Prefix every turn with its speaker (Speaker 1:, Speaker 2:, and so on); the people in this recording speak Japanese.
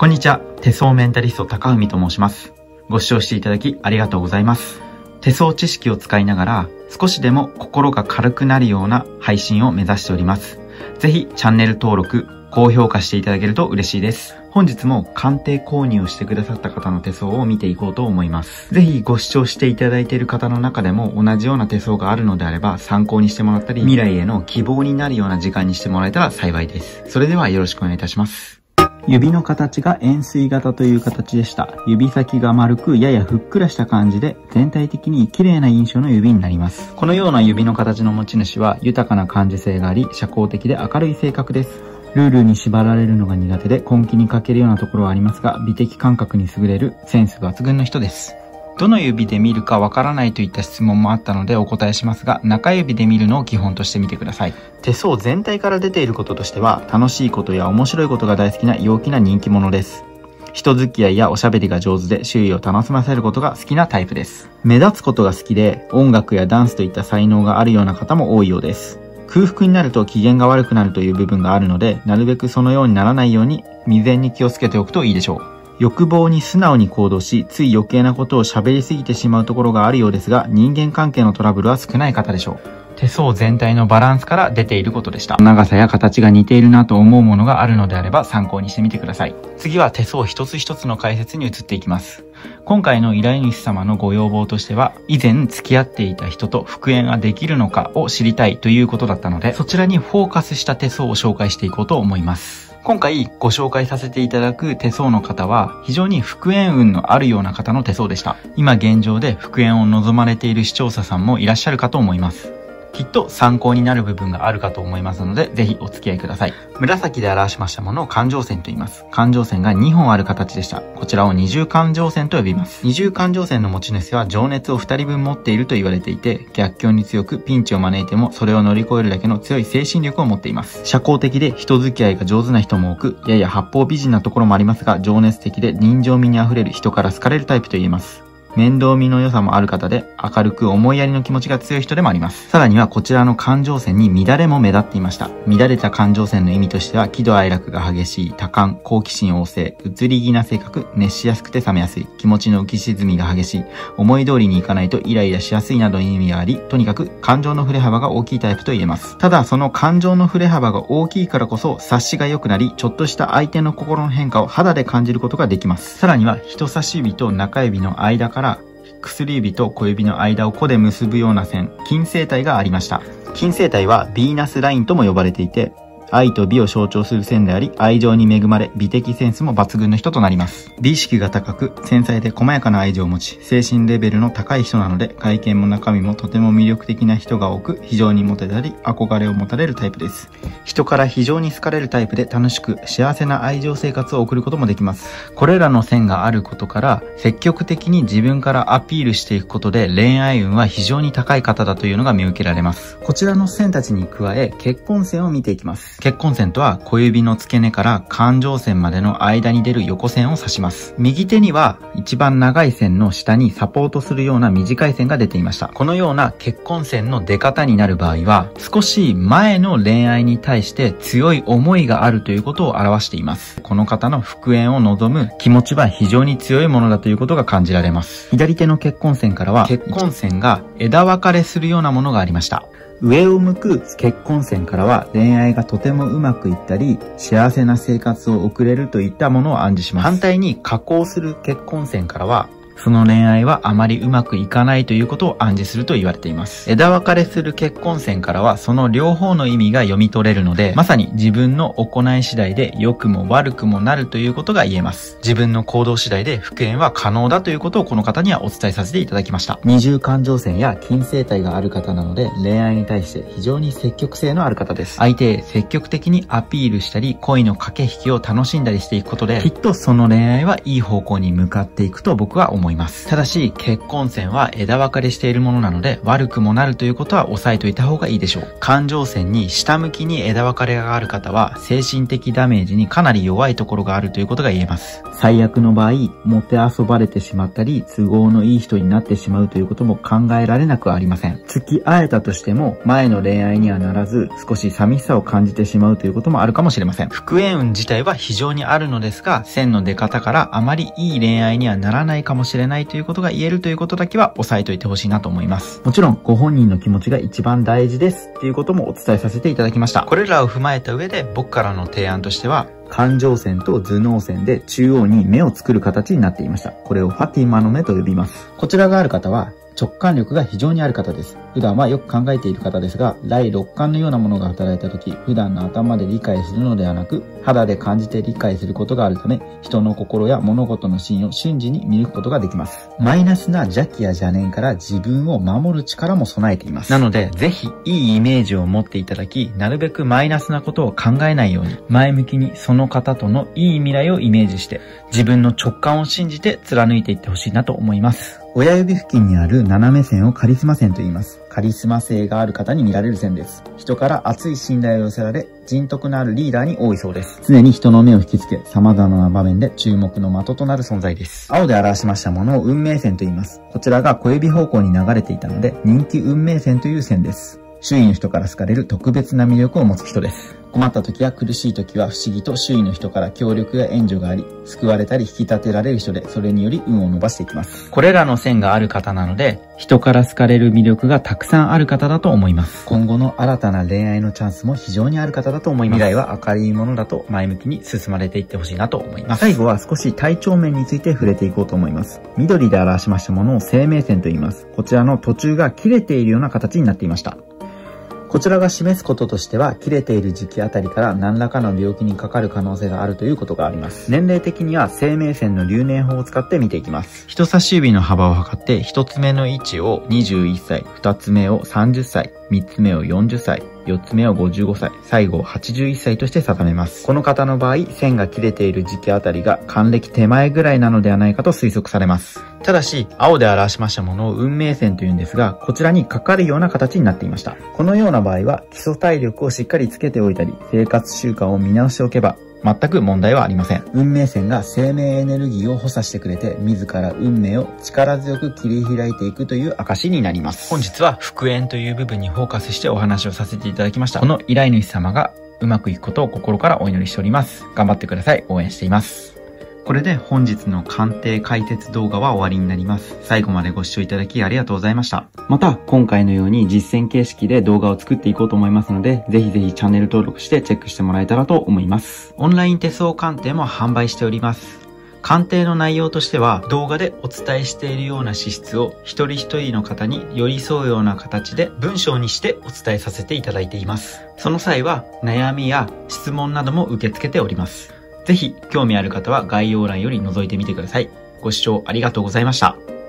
Speaker 1: こんにちは。手相メンタリスト高文と申します。ご視聴していただきありがとうございます。手相知識を使いながら少しでも心が軽くなるような配信を目指しております。ぜひチャンネル登録、高評価していただけると嬉しいです。本日も鑑定購入をしてくださった方の手相を見ていこうと思います。ぜひご視聴していただいている方の中でも同じような手相があるのであれば参考にしてもらったり、未来への希望になるような時間にしてもらえたら幸いです。それではよろしくお願いいたします。指の形が円錐型という形でした。指先が丸くややふっくらした感じで全体的に綺麗な印象の指になります。このような指の形の持ち主は豊かな感受性があり、社交的で明るい性格です。ルールに縛られるのが苦手で根気に欠けるようなところはありますが、美的感覚に優れるセンス抜群の人です。どの指で見るかわからないといった質問もあったのでお答えしますが、中指で見るのを基本としてみてください。手相全体から出ていることとしては、楽しいことや面白いことが大好きな陽気な人気者です。人付き合いやおしゃべりが上手で周囲を楽しませることが好きなタイプです。目立つことが好きで、音楽やダンスといった才能があるような方も多いようです。空腹になると機嫌が悪くなるという部分があるので、なるべくそのようにならないように未然に気をつけておくといいでしょう。欲望に素直に行動し、つい余計なことを喋りすぎてしまうところがあるようですが、人間関係のトラブルは少ない方でしょう。手相全体のバランスから出ていることでした。長さや形が似ているなと思うものがあるのであれば参考にしてみてください。次は手相一つ一つの解説に移っていきます。今回の依頼主様のご要望としては、以前付き合っていた人と復縁ができるのかを知りたいということだったので、そちらにフォーカスした手相を紹介していこうと思います。今回ご紹介させていただく手相の方は非常に復縁運のあるような方の手相でした。今現状で復縁を望まれている視聴者さんもいらっしゃるかと思います。きっと参考になる部分があるかと思いますので、ぜひお付き合いください。紫で表しましたものを感情線と言います。感情線が2本ある形でした。こちらを二重感情線と呼びます。二重感情線の持ち主は情熱を2人分持っていると言われていて、逆境に強くピンチを招いてもそれを乗り越えるだけの強い精神力を持っています。社交的で人付き合いが上手な人も多く、やや八方美人なところもありますが、情熱的で人情味に溢れる人から好かれるタイプと言えます。面倒見の良さもある方で、明るく思いやりの気持ちが強い人でもあります。さらにはこちらの感情線に乱れも目立っていました。乱れた感情線の意味としては、喜怒哀楽が激しい、多感、好奇心旺盛、移り気な性格、熱しやすくて冷めやすい、気持ちの浮き沈みが激しい、思い通りにいかないとイライラしやすいなどの意味があり、とにかく感情の振れ幅が大きいタイプと言えます。ただ、その感情の振れ幅が大きいからこそ察しが良くなり、ちょっとした相手の心の変化を肌で感じることができます。さらには、人差し指と中指の間から薬指と小指の間を弧で結ぶような線、金星体がありました。金星体はヴィーナスラインとも呼ばれていて、愛と美を象徴する線であり、愛情に恵まれ、美的センスも抜群の人となります。美意識が高く、繊細で細やかな愛情を持ち、精神レベルの高い人なので、外見も中身もとても魅力的な人が多く、非常にモテたり、憧れを持たれるタイプです。人から非常に好かれるタイプで楽しく、幸せな愛情生活を送ることもできます。これらの線があることから、積極的に自分からアピールしていくことで、恋愛運は非常に高い方だというのが見受けられます。こちらの線たちに加え、結婚線を見ていきます。結婚線とは小指の付け根から感情線までの間に出る横線を指します。右手には一番長い線の下にサポートするような短い線が出ていました。このような結婚線の出方になる場合は、少し前の恋愛に対して強い思いがあるということを表しています。この方の復縁を望む気持ちは非常に強いものだということが感じられます。左手の結婚線からは結婚線が枝分かれするようなものがありました。上を向く結婚線からは恋愛がとてもうまくいったり、幸せな生活を送れるといったものを暗示します。反対に下降する結婚線からは、その恋愛はあまりうまくいかないということを暗示すると言われています。枝分かれする結婚線からはその両方の意味が読み取れるので、まさに自分の行い次第で良くも悪くもなるということが言えます。自分の行動次第で復縁は可能だということをこの方にはお伝えさせていただきました。二重感情線や金星体がある方なので、恋愛に対して非常に積極性のある方です。相手へ積極的にアピールしたり、恋の駆け引きを楽しんだりしていくことで、きっとその恋愛はいい方向に向かっていくと僕は思います。 います。ただし、結婚線は枝分かれしているものなので、悪くもなるということは押さえておいた方がいいでしょう。感情線に下向きに枝分かれがある方は、精神的ダメージにかなり弱いところがあるということが言えます。最悪の場合、もてあそばれてしまったり、都合のいい人になってしまうということも考えられなくはありません。付き合えたとしても、前の恋愛にはならず、少し寂しさを感じてしまうということもあるかもしれません。復縁運自体は非常にあるのですが、線の出方からあまりいい恋愛にはならないかもしれないということが言えるということだけは押さえておいてほしいなと思います。もちろん、ご本人の気持ちが一番大事ですっていうこともお伝えさせていただきました。これらを踏まえた上で、僕からの提案としては、感情線と頭脳線で中央に目を作る形になっていました。これをファティマの目と呼びます。こちらがある方は、直感力が非常にある方です。普段はよく考えている方ですが、第六感のようなものが働いた時、普段の頭で理解するのではなく、肌で感じて理解することがあるため、人の心や物事の真意を瞬時に見抜くことができます。マイナスな邪気や邪念から自分を守る力も備えています。なので、ぜひいいイメージを持っていただき、なるべくマイナスなことを考えないように、前向きにその方とのいい未来をイメージして、自分の直感を信じて貫いていってほしいなと思います。親指付近にある斜め線をカリスマ線と言います。カリスマ性がある方に見られる線です。人から熱い信頼を寄せられ、人徳のあるリーダーに多いそうです。常に人の目を引きつけ、様々な場面で注目の的となる存在です。青で表しましたものを運命線と言います。こちらが小指方向に流れていたので、人気運命線という線です。周囲の人から好かれる特別な魅力を持つ人です。困った時や苦しい時は不思議と周囲の人から協力や援助があり、救われたり引き立てられる人で、それにより運を伸ばしていきます。これらの線がある方なので、人から好かれる魅力がたくさんある方だと思います。今後の新たな恋愛のチャンスも非常にある方だと思います。未来は明るいものだと前向きに進まれていってほしいなと思います。最後は少し体調面について触れていこうと思います。緑で表しましたものを生命線と言います。こちらの途中が切れているような形になっていました。こちらが示すこととしては、切れている時期あたりから何らかの病気にかかる可能性があるということがあります。年齢的には生命線の流年法を使って見ていきます。人差し指の幅を測って、1つ目の位置を21歳、2つ目を30歳、3つ目を40歳、4つ目を55歳、最後を81歳として定めます。この方の場合、線が切れている時期あたりが還暦手前ぐらいなのではないかと推測されます。ただし、青で表しましたものを運命線というんですが、こちらにかかるような形になっていました。このような場合は、基礎体力をしっかりつけておいたり、生活習慣を見直しておけば、全く問題はありません。運命線が生命エネルギーを補佐してくれて、自ら運命を力強く切り開いていくという証になります。本日は復縁という部分にフォーカスしてお話をさせていただきました。この依頼主様がうまくいくことを心からお祈りしております。頑張ってください。応援しています。これで本日の鑑定解説動画は終わりになります。最後までご視聴いただきありがとうございました。また、今回のように実践形式で動画を作っていこうと思いますので、ぜひぜひチャンネル登録してチェックしてもらえたらと思います。オンライン手相鑑定も販売しております。鑑定の内容としては、動画でお伝えしているような資質を一人一人の方に寄り添うような形で文章にしてお伝えさせていただいています。その際は、悩みや質問なども受け付けております。ぜひ、興味ある方は概要欄より覗いてみてください。ご視聴ありがとうございました。